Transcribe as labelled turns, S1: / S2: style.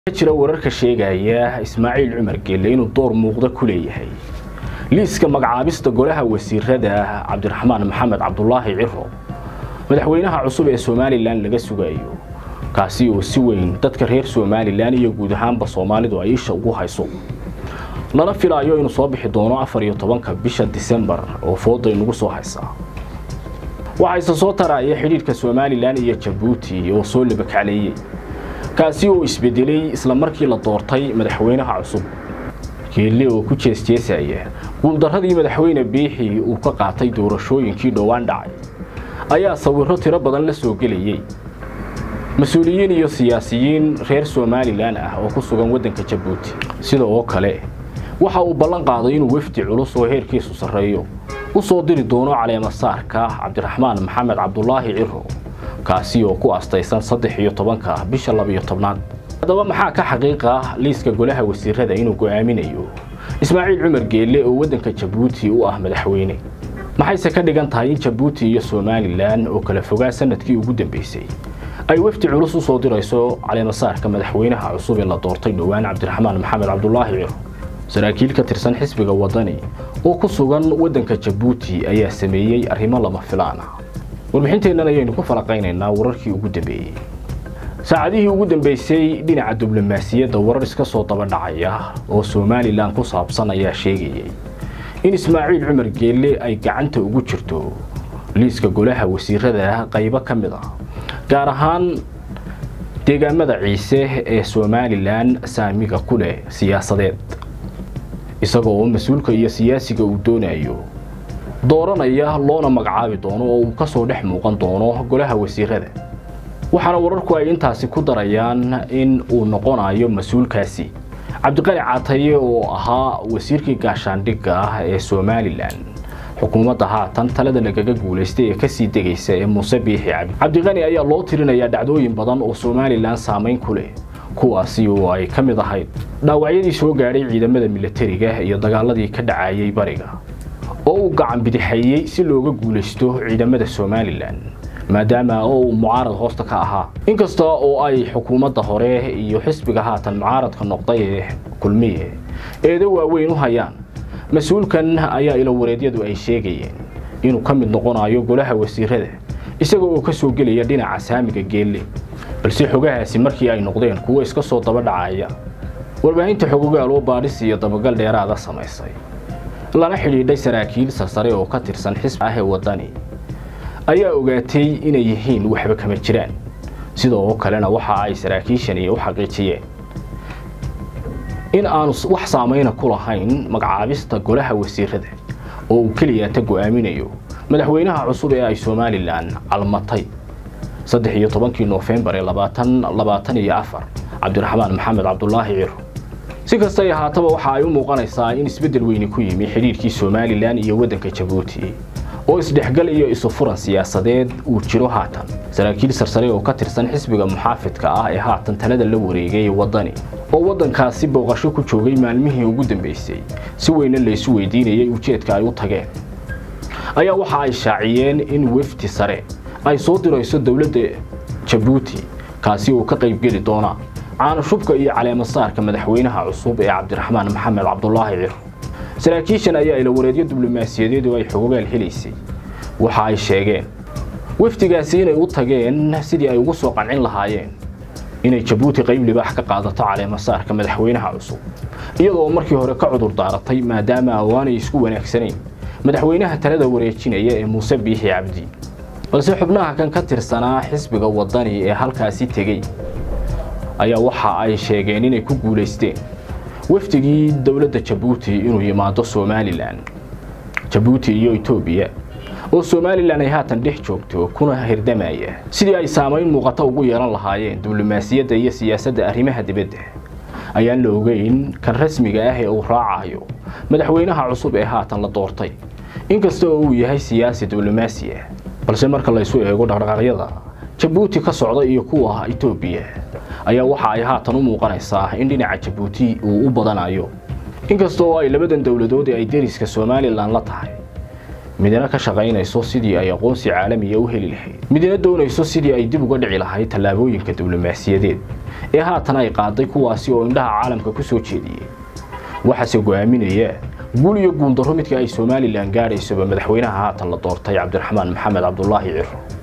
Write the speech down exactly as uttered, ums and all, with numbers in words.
S1: jira wararka sheegaya Ismaaciil Cumar Geelle inuu door muuqda ku leeyahay liiska magacaabista golaha wasiirada Cabdiraxmaan Maxamed Cabdullaahi Ciro madaxweynaha cusub ee Soomaaliland laga sugayo kaasi oo si weyn dadka reer Soomaaliland iyo guud ahaanba Soomaalidu ay isha ugu hayso lana filayo inuu soo bixi doono afar iyo tobanka bisha December oo foodo inagu soo haysa waxay soo taraya xiriirka Soomaaliland iyo Djibouti oo soo labakaleeyay kaasi oo isbedelay isla markii la doortay madaxweynaha cusub Geelle oo ku jeesjeesaya guuldaradii madaxweyne Biixi uu ka qaatay doorashooyinkii dhawaan dhacay ayaa sawirro tiro badan la soo galiyay mas'uuliyiin iyo siyaasiyiin reer Soomaaliland ah oo ku sugan wadanka Djibouti sidoo kale waxa uu ballan qaaday inuu wafdi culus oo heerkiisu sareeyo u soo diri doono caleema saarka Cabdiraxmaan Maxamed Cabdullaahi Ciro kaasi oo ku astaysan saddex iyo tobanka bisha laba iyo tobnaad hadaba maxaa ka xaqiiqa liiska golaha wasiirada inuu go'aaminayo Ismaaciil Cumar Geelle oo wadanka Djibouti u ah madaxweyne maxay ka dhigan tahay in Djibouti iyo Soomaaliland oo kala fogaa sanadkii ugu dambeysay ay wafdi culus u soo dirayso caleema saarka madaxweynaha cusub ee la doortay dhawaan Cabdiraxmaan Maxamed Cabdullaahi Ciro saraakiil ka tirsan xisbiga wadani oo ku sugan wadanka Djibouti ayaa sameeyay arrimo lama filaan ah warbixinteena ayaynu ku falaqaynaynaa wararkii ugu dambeeyay saacadihii ugu dambeysay dhinaca diblomaasiyadda warar iska soo daba dhacaya oo Soomaaliland ku saabsan ayaa sheegayay in Ismaaciil Cumar Geelle ay gacanta ugu jirto liiska golaha wasiirada qaybo kamid ah gaar ahaan deegaamada Ciise ee Soomaaliland saamiga ku leh siyaasadeed isagoo mas'uulka iyo siyaasiga uu doonayo dooranaya loona magacaabi doono oo uu ka soo dhex muuqan doono golaha wasiirada waxaana wararku ay intaasi ku darayaan in uu noqonayo mas'uulkaasi Cabdiqani Caataye oo ahaa wasiirkii gaashaandhigga ah ee Soomaaliland xukuumadda haatan talada lagaga guuleystay ee ka sii degaysa ee Muuse Biixi Cabdi Cabdiqani ayaa loo tirinayaa dhacdooyin badan oo Soomaaliland saameyn ku leh kuwaasi oo ay kamid ahayd dhaawacyadii soo gaaray ciidamada militariga iyo dagaaladii ka dhacayay bariga oo uu gacan bidixayay si looga guuleysto ciidamada Soomaaliland maadaama uu mucaarad hoosta ka ahaa inkasta oo ay xukuumadda hore iyo xisbiga haatan mucaaradka noqday ee kulmiye eedo waaweyn u hayaan mas'uulkan ayaa ila wareedyadu ay sheegayeen inuu ka mid noqonayo golaha wasiirada isagoo oo ka soo gelaya dhinaca saamiga Geelle balse xogahaasi markii ay noqdeen kuwa iska soo daba dhacaya warbaahinta xogogaal oo baadhis iyo dabagal dheeraad ah sameysay lana xidhiidhay saraakiil sare oo ka tirsan xisbiga ah ee wadani ayaa ogaatay inay yihiin waxba kama jiraan sidoo kalena waxa ay saraakiishani u xaqiijiyeen in aanu wax saameyn ku lahayn magacaabista golaha wasiirada oo uu kaliya ta go'aaminayo madaxweynaha cusub ee ay Soomaaliland calmatay saddex iyo tobankii November labaatan labaatan iyo afar Cabdiraxmaan Maxamed Cabdullaahi Ciro si kasta ay haataba waxa ay u muuqanaysaa in isbedel weyn ku yimi xiriirkii Soomaaliland iyo wadanka Djibouti oo isdhexgal iyo isu furan siyaasadeed uu jiro haatan saraakiil sarsare oo ka tirsan xisbiga muxaafidka ah ee haatan talada la wareegay wadani oo wadankaasi booqasho ku joogay maalmihii ugu dambeysay si weyn la isu weydiinayay ujeedka ay u tageen ayaa waxa ay shaaciyeen in wafdi sare ay soo dirayso dawladda Djibouti kaasi oo ka qayb gali doona caana shubka iyo caleema saarka madaxweynaha cusub ee Cabdiraxmaan Maxamed Cabdullaahi Ciro saraakiishan ayaa ila wareedyo diblomaasiyadeed oo ay xogogaal helaysay waxa ay sheegeen wafdigaasi inay u tageen sidii ay ugu soo qancin lahaayeen inay Djibouti qayb libaax ka qaadato caleema saarka madaxweynaha cusub iyadoo markii hore ka cudur daaratay maadaama awaanay isku wanaagsaneen madaxweynaha talada wareejinaya ee Muuse Biixi Cabdi balse xubnaha kan ka tirsanaa xisbiga wadani ee halkaasi tagay ayaa waxa ay sheegeen inay ku guuleysteen wafdigii dawladda Djibouti inuu yimaado Soomaaliland Djibouti iyo Itoobiya oo Soomaaliland ay haatan dhex joogto kuna hirdamaya sidii ay saameyn muuqata ugu yeelan lahaayeen diblomaasiyadda iyo siyaasadda arrimaha dibadda ayaan la ogeyn kan rasmiga ah ee uu raacayo madaxweynaha cusub ee haatan la doortay inkasta oo uu yahay siyaasi diblomaasi ah balse marka la isu eego dhaqdhaqaaqyada Djibouti ka socda iyo kuwa Itoobiya ayaa waxa ay haatan u muuqanaysaa in dhinaca Djibouti uu u badanayo inkasta oo ay labadan dawladood ay deriska Soomaaliland la tahay midna ka shaqaynayso sidii ay aqoonsi caalami ah u heli lahayd midna doonayso sidii ay dib uga dhici lahayd tallaabooyinka diblomaasiyadeed ee haatan ay qaaday kuwaasi oo indhaha caalamka ku soo jeediyay waxa se go'aaminaya guul iyo guul darro midka ay Soomaaliland gaarayso madaxweynaha haatan la doortay Cabdiraxmaan Maxamed Cabdullaahi Ciro.